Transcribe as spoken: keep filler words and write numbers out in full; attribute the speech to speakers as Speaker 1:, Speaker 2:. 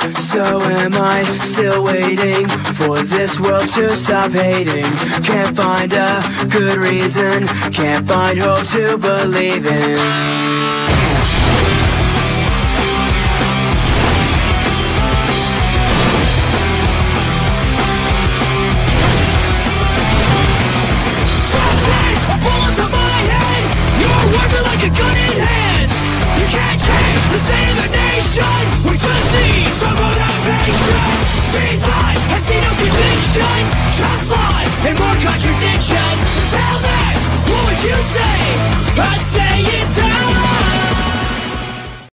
Speaker 1: So am I still waiting for this world to stop hating? Can't find a good reason, can't find hope to believe in.
Speaker 2: Like a gun in hand, you can't change the state of the nation. We just need some motivation. Free time, I see no conviction, just lies and more contradiction. So tell me, what would you say? I'd say it's